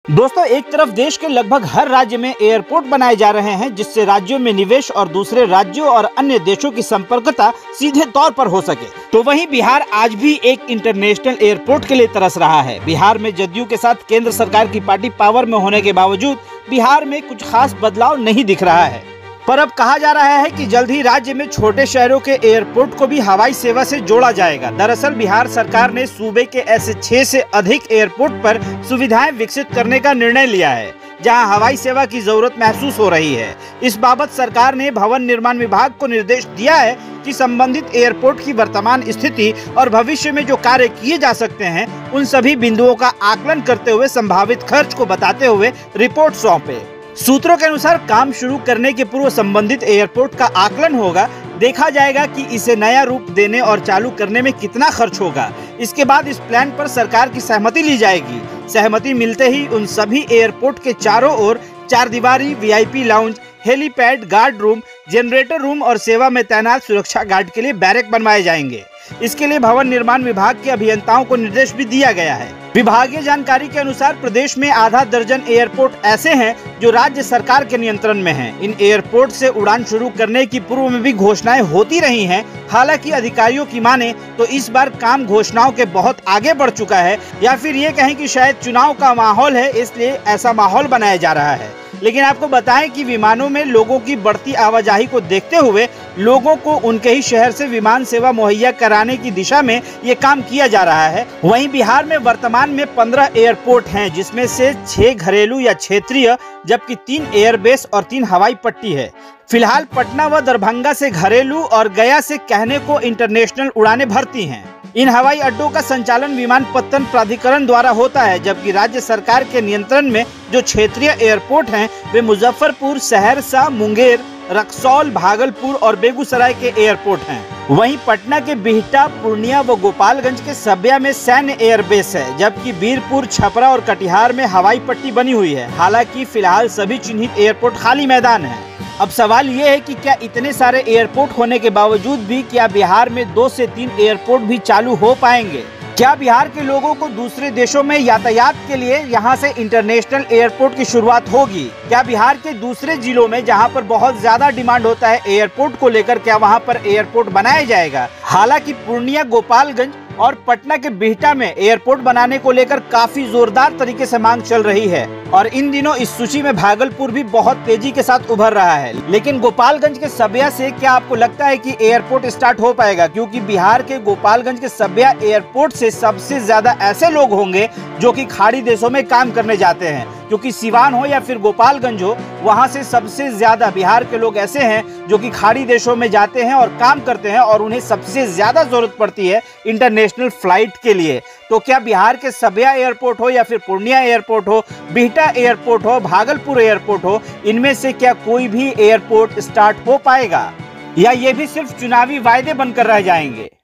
दोस्तों, एक तरफ देश के लगभग हर राज्य में एयरपोर्ट बनाए जा रहे हैं जिससे राज्यों में निवेश और दूसरे राज्यों और अन्य देशों की संपर्कता सीधे तौर पर हो सके, तो वहीं बिहार आज भी एक इंटरनेशनल एयरपोर्ट के लिए तरस रहा है। बिहार में जदयू के साथ केंद्र सरकार की पार्टी पावर में होने के बावजूद बिहार में कुछ खास बदलाव नहीं दिख रहा है। पर अब कहा जा रहा है कि जल्द ही राज्य में छोटे शहरों के एयरपोर्ट को भी हवाई सेवा से जोड़ा जाएगा। दरअसल बिहार सरकार ने सूबे के ऐसे 6 से अधिक एयरपोर्ट पर सुविधाएं विकसित करने का निर्णय लिया है जहां हवाई सेवा की जरूरत महसूस हो रही है। इस बाबत सरकार ने भवन निर्माण विभाग को निर्देश दिया है कि संबंधित एयरपोर्ट की वर्तमान स्थिति और भविष्य में जो कार्य किए जा सकते हैं उन सभी बिंदुओं का आकलन करते हुए संभावित खर्च को बताते हुए रिपोर्ट सौंपे। सूत्रों के अनुसार काम शुरू करने के पूर्व संबंधित एयरपोर्ट का आकलन होगा। देखा जाएगा कि इसे नया रूप देने और चालू करने में कितना खर्च होगा। इसके बाद इस प्लान पर सरकार की सहमति ली जाएगी। सहमति मिलते ही उन सभी एयरपोर्ट के चारों ओर 4 दीवारी, VIP lounge, helipad, guard room, generator room और सेवा में तैनात सुरक्षा गार्ड के लिए बैरक बनवाए जाएंगे। इसके लिए भवन निर्माण विभाग के अभियंताओं को निर्देश भी दिया गया है। विभागीय जानकारी के अनुसार प्रदेश में आधा दर्जन एयरपोर्ट ऐसे हैं जो राज्य सरकार के नियंत्रण में हैं। इन एयरपोर्ट से उड़ान शुरू करने की पूर्व में भी घोषणाएं होती रही हैं। हालांकि अधिकारियों की माने तो इस बार काम घोषणाओं के बहुत आगे बढ़ चुका है, या फिर ये कहें कि शायद चुनाव का माहौल है इसलिए ऐसा माहौल बनाया जा रहा है। लेकिन आपको बताएं कि विमानों में लोगों की बढ़ती आवाजाही को देखते हुए लोगों को उनके ही शहर से विमान सेवा मुहैया कराने की दिशा में ये काम किया जा रहा है। वहीं बिहार में वर्तमान में 15 एयरपोर्ट हैं जिसमें से 6 घरेलू या क्षेत्रीय, जबकि 3 एयरबेस और 3 हवाई पट्टी है। फिलहाल पटना व दरभंगा से घरेलू और गया से कहने को इंटरनेशनल उड़ानें भरती हैं। इन हवाई अड्डों का संचालन विमानपत्तन प्राधिकरण द्वारा होता है, जबकि राज्य सरकार के नियंत्रण में जो क्षेत्रीय एयरपोर्ट हैं वे मुजफ्फरपुर, सहरसा, मुंगेर, रक्सौल, भागलपुर और बेगूसराय के एयरपोर्ट हैं। वहीं पटना के बिहटा, पूर्णिया व गोपालगंज के सब्या में सैन्य एयरबेस है, जबकि बीरपुर, छपरा और कटिहार में हवाई पट्टी बनी हुई है। हालांकि फिलहाल सभी चिन्हित एयरपोर्ट खाली मैदान है। अब सवाल ये है कि क्या इतने सारे एयरपोर्ट होने के बावजूद भी क्या बिहार में 2 से 3 एयरपोर्ट भी चालू हो पाएंगे? क्या बिहार के लोगों को दूसरे देशों में यातायात के लिए यहां से इंटरनेशनल एयरपोर्ट की शुरुआत होगी? क्या बिहार के दूसरे जिलों में जहां पर बहुत ज्यादा डिमांड होता है एयरपोर्ट को लेकर, क्या वहां पर एयरपोर्ट बनाया जाएगा? हालांकि पूर्णिया, गोपालगंज और पटना के बिहटा में एयरपोर्ट बनाने को लेकर काफी जोरदार तरीके से मांग चल रही है और इन दिनों इस सूची में भागलपुर भी बहुत तेजी के साथ उभर रहा है। लेकिन गोपालगंज के सब्या से क्या आपको लगता है कि एयरपोर्ट स्टार्ट हो पाएगा? क्योंकि बिहार के गोपालगंज के सब्या एयरपोर्ट से सबसे ज्यादा ऐसे लोग होंगे जो कि खाड़ी देशों में काम करने जाते हैं, क्योंकि सिवान हो या फिर गोपालगंज हो, वहां से सबसे ज्यादा बिहार के लोग ऐसे हैं जो कि खाड़ी देशों में जाते हैं और काम करते हैं और उन्हें सबसे ज्यादा जरूरत पड़ती है इंटरनेशनल फ्लाइट के लिए। तो क्या बिहार के सब्या एयरपोर्ट हो या फिर पूर्णिया एयरपोर्ट हो, बिहटा एयरपोर्ट हो, भागलपुर एयरपोर्ट हो, इनमें से क्या कोई भी एयरपोर्ट स्टार्ट हो पाएगा या ये भी सिर्फ चुनावी वायदे बनकर रह जाएंगे?